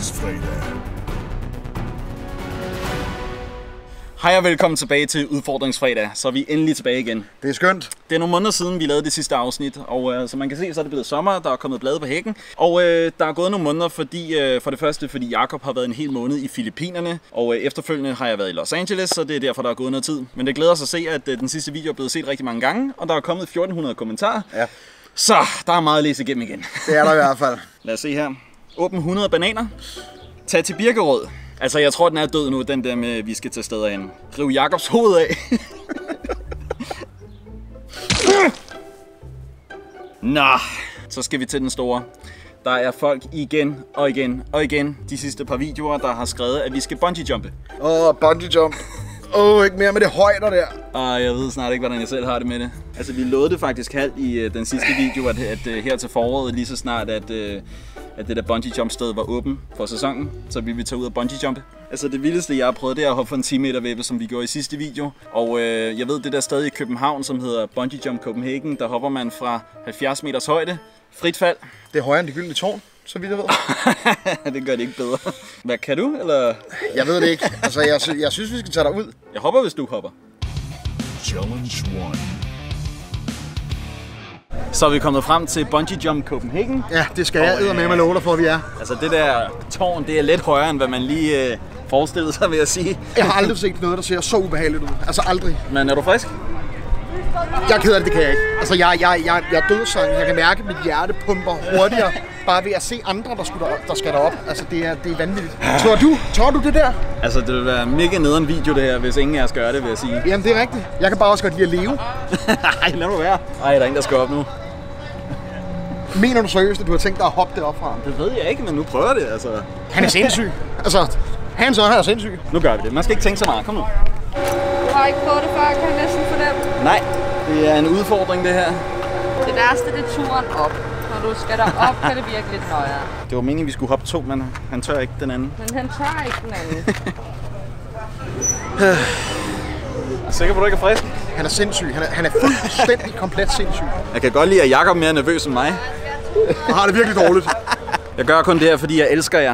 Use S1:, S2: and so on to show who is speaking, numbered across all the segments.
S1: Udfordringsfredag.
S2: Hej og velkommen tilbage til Udfordringsfredag. Så er vi endelig tilbage igen.
S3: Det er skønt.
S2: Det er nogle måneder siden, vi lavede det sidste afsnit, og som man kan se, så er det blevet sommer, der er kommet blade på hækken. Og der er gået nogle måneder, for det første, fordi Jakob har været en hel måned i Filippinerne, og efterfølgende har jeg været i Los Angeles, så det er derfor, der er gået noget tid. Men det glæder os at se, at den sidste video er blevet set rigtig mange gange, og der er kommet 1400 kommentarer.
S3: Ja.
S2: Så der er meget at læse igennem igen.
S3: Det er der i hvert fald.
S2: Lad os se her. Åbn 100 bananer. Tag til Birkerød. Altså, jeg tror, den er død nu, den der med, at vi skal til steder hen. Riv Jakobs hoved af. Nå, så skal vi til den store. Der er folk igen og igen og igen de sidste par videoer, der har skrevet, at vi skal bungee-jumpe.
S3: Bungee jump. Ikke mere med det højder der.
S2: Og jeg ved snart ikke, hvordan jeg selv har det med det. Altså, vi lovede det faktisk halvt i den sidste video, at her til foråret, lige så snart, at det der bungee jump sted var åben for sæsonen, så vi vil tage ud og bungee jumpe. Altså det vildeste jeg har prøvet, det er at hoppe for en 10 meter væbbe, som vi gjorde i sidste video. Og jeg ved det der sted i København, som hedder Bungee Jump Copenhagen, der hopper man fra 70 meters højde, frit fald.
S3: Det er højere end Det Gyldne Tårn, så vidt jeg ved.
S2: Det gør det ikke bedre. Hvad kan du, eller?
S3: Jeg ved det ikke. Altså jeg synes vi skal tage dig ud.
S2: Jeg hopper, hvis du hopper.
S1: Challenge 1.
S2: Så er vi kommet frem til Bungee Jump Copenhagen.
S3: Ja, det skal jeg eddermame love dig for, vi er.
S2: Altså det der tårn, det er lidt højere, end hvad man lige forestillede sig, vil jeg sige.
S3: Jeg har aldrig set noget, der ser så ubehageligt ud. Altså aldrig.
S2: Men er du frisk?
S3: Jeg er ked af det kan jeg ikke. Altså jeg er dødsang. Jeg kan mærke, at mit hjerte pumper hurtigere. Bare ved at se andre, der skal derop. Altså det er vanvittigt. Tror du det der?
S2: Altså det vil være mega nederen video det her, hvis ingen af os gør det, vil jeg sige.
S3: Jamen det er rigtigt. Jeg kan bare også godt lide at leve.
S2: Ej, lad nu være. Ej, der er en, der skal op nu.
S3: Mener du seriøst, at du har tænkt dig at hoppe det op fra ham?
S2: Det ved jeg ikke, men nu prøver jeg det, altså.
S3: Han er sindssyg. Altså, han er sindssyg.
S2: Nu gør vi det. Man skal ikke tænke så meget. Kom nu.
S4: Du har ikke prøvet det før, kan jeg næsten fornemme.
S2: Nej, det er en udfordring, det her.
S4: Det værste, det er turen op. Når du skal derop, kan det virke lidt nøjere.
S2: Det var meningen, vi skulle hoppe 2, men han tør ikke den anden.
S4: Men han tør ikke den anden.
S2: Sikker på, du ikke er frisk?
S3: Han er sindssyg. Han er fuldstændig komplet sindssyg.
S2: Jeg kan godt lide, at Jakob er mere nervøs end mig.
S3: Jeg har det virkelig dårligt.
S2: Jeg gør kun det her, fordi jeg elsker jer.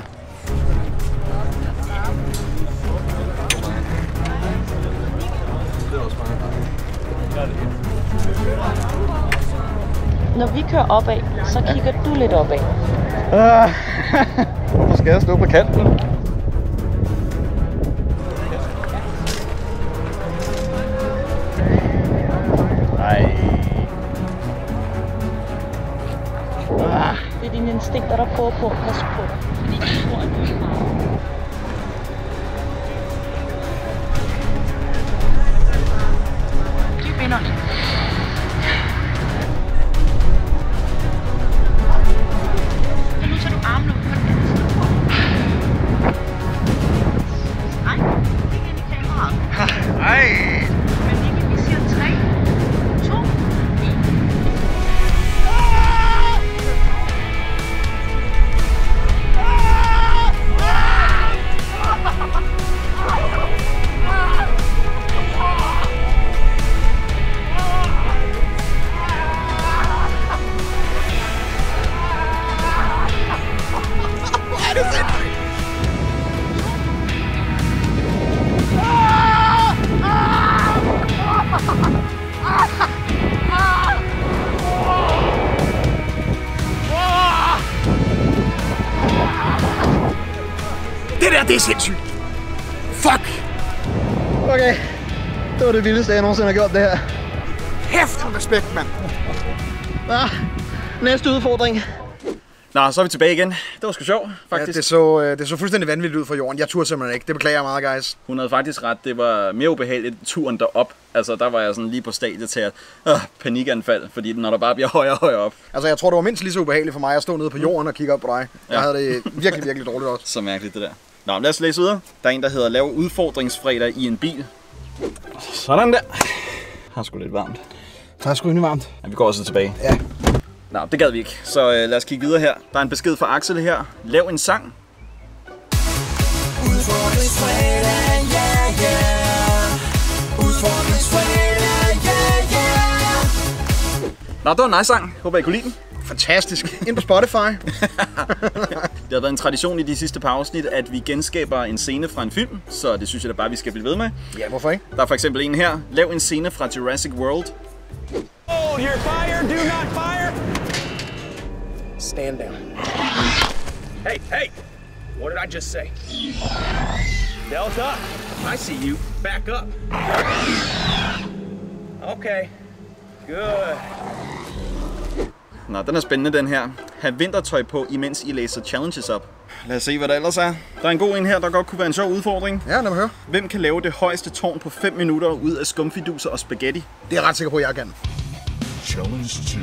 S5: Når vi kører opad, så kigger du lidt opad.
S2: Nu skal jeg stå på kanten. Ej.
S5: Det er dine instinkter, der prøver på at passe på dig. Fordi de tror, at du ikke har. Dyb indånding. Så nu tager du armene ud på den anden side. Nej, kig ind i kameraet.
S3: Ej.
S5: Men ikke, vi siger 3, 2, 1.
S3: Det er sindssygt. Fuck. Okay. Det var det vildeste, jeg nogensinde har gjort det her. Hæft en respekt, mand.
S5: Næste udfordring.
S2: Nå, så er vi tilbage igen. Det var sgu sjovt, faktisk.
S3: Ja, det så fuldstændig vanvittigt ud for jorden. Jeg turde simpelthen ikke. Det beklager jeg meget, guys.
S2: Hun havde faktisk ret. Det var mere ubehageligt turen derop. Altså, der var jeg sådan lige på stadiet til at panikanfald, fordi når der bare bliver højere og højere op.
S3: Altså, jeg tror, det var mindst lige så ubehageligt for mig at stå nede på jorden og kigge op på dig. Jeg havde det virkelig, virkelig dårligt også.
S2: Så mærkeligt det der. Nå, lad os læse videre. Der er en, der hedder Lav udfordringsfredag i en bil. Sådan der. Har sgu lidt varmt.
S3: Der er sgu egentlig varmt.
S2: Ja, vi går også tilbage.
S3: Ja.
S2: Nå, det gad vi ikke. Så lad os kigge videre her. Der er en besked fra Axel her. Lav en sang.
S6: Udfordringsfredag, yeah, yeah. Udfordringsfredag, yeah, yeah.
S2: Nå, det var en nice sang. Håber I kunne lide den.
S3: Fantastisk. Ind på Spotify.
S2: Det har været en tradition i de sidste par afsnit, at vi genskaber en scene fra en film, så det synes jeg da bare, vi skal blive ved med.
S3: Ja, hvorfor ikke?
S2: Der er for eksempel en her. Lav en scene fra Jurassic World.
S7: Hold your fire, do not fire! Stand down. Hey! What did I just say? Delta, I see you. Back up. Okay. Good.
S2: Nå, den er spændende, den her. Ha' vintertøj på, imens I læser challenges op. Lad os se, hvad der ellers er. Der er en god en her, der godt kunne være en sjov udfordring.
S3: Ja, lad mig høre.
S2: Hvem kan lave det højeste tårn på 5 minutter ud af skumfiduser og spaghetti?
S3: Det er jeg ret sikker på, at jeg kan.
S1: Challenge 2.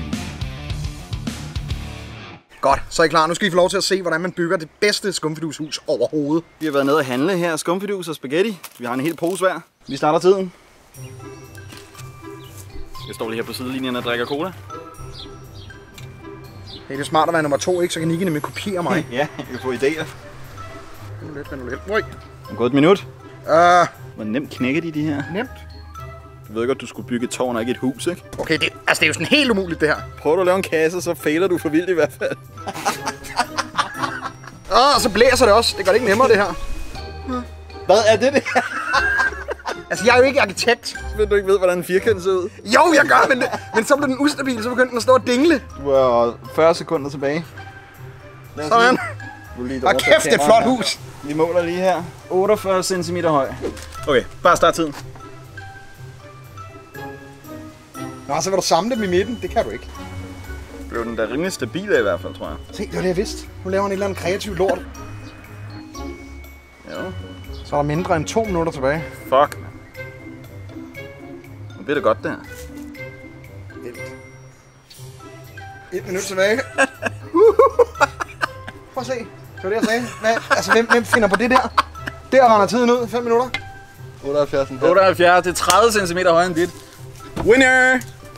S3: Godt, så er I klar. Nu skal I få lov til at se, hvordan man bygger det bedste skumfidushus overhovedet.
S2: Vi har været nede at handle her. Skumfidus og spaghetti. Vi har en hel pose hver. Vi starter tiden. Jeg står lige her på sidelinjen og drikker cola.
S3: Hey, det er smart at være nummer 2, ikke? Så kan Nicky nemlig kopiere mig.
S2: Ja, vi kan få idéer.
S3: Vent lidt. Oj.
S2: Det er gået et minut. Hvor nemt knækker de her?
S3: Nemt.
S2: Du ved godt, du skulle bygge et tårn og ikke et hus, ikke?
S3: Okay, det er jo sådan helt umuligt, det her.
S2: Prøv at lave en kasse, så fejler du for vildt i hvert fald.
S3: Og så blæser det også. Det gør det ikke nemmere, det her.
S2: Hvad er det?
S3: Altså, jeg er jo ikke arkitekt.
S2: Ved du ikke ved, hvordan en firkant ser ud?
S3: Jo, jeg gør, men så blev den ustabil, så begyndte den at stå og dingle.
S2: Du har 40 sekunder tilbage.
S3: Sådan. Og kæft, det er et flot hus.
S2: Vi måler lige her. 48 cm høj. Okay, bare start tiden.
S3: Nå, så vil du samle dem i midten. Det kan du ikke.
S2: Blev den da rimelig stabil i hvert fald, tror jeg.
S3: Se, det var det, jeg vidste. Nu laver han et eller andet kreativt lort.
S2: Jo.
S3: Så er der mindre end 2 minutter tilbage.
S2: Fuck, man. Nu bliver det godt, det her.
S3: Vildt. 1 minut tilbage. Prøv at se. Det var det, jeg sagde. Hvem finder på det der? Der render tiden ud. 5 minutter.
S2: 78. Det er 30 cm højere end dit. Winner!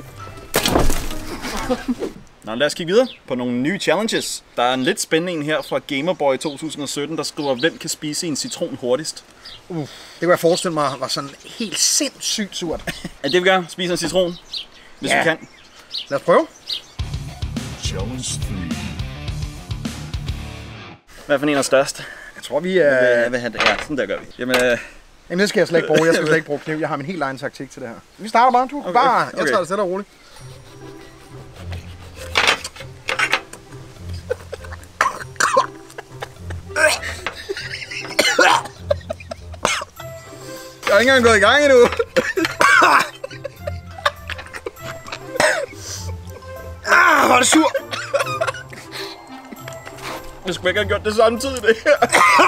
S2: Nå, lad os kigge videre på nogle nye challenges. Der er en lidt spændende en her fra Gamerboy 2017, der skriver, hvem kan spise en citron hurtigst?
S3: Det kunne jeg forestille mig var sådan helt sindssygt surt.
S2: Er det, vi gør? Spise en citron? Hvis vi kan.
S3: Lad os prøve.
S1: Challenge 3.
S2: Hvad for en er størst?
S3: Jeg tror, vi er...
S2: Jeg vil have det. Ja, sådan der gør vi. Jamen,
S3: det skal jeg slet ikke bruge. Jeg skal slet ikke bruge kniv. Jeg har min helt egen taktik til det her. Vi starter bare. Du bare... Jeg tager det stille og roligt. Jeg er ikke engang gået i gang endnu. Hvor er det sur.
S2: jeg skulle ikke have gjort det samtidig, det her.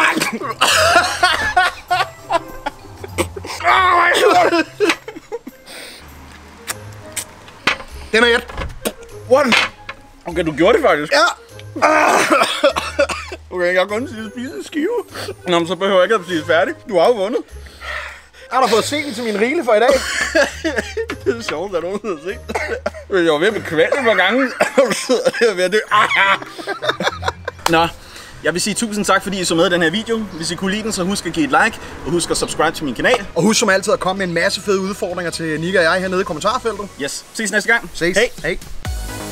S3: Den er et.
S2: What? Okay, du gjorde det faktisk.
S3: Ja.
S2: Okay, jeg kan kun spise en skive. Nå, men så behøver jeg ikke at blive færdig. Du har jo vundet.
S3: Jeg har fået set til min rigle for i dag.
S2: Det er sjovt, at nogen har set. Jeg var ved at bekvæle nogle gange, og du sidder der ved at dø. Nå, jeg vil sige tusind tak, fordi I så med i den her video. Hvis I kunne lide den, så husk at give et like, og husk at subscribe til min kanal.
S3: Og husk som altid at komme med en masse fede udfordringer til Nick og jeg hernede i kommentarfeltet.
S2: Yes, ses næste gang.
S3: Ses.
S2: Hej.
S3: Hej.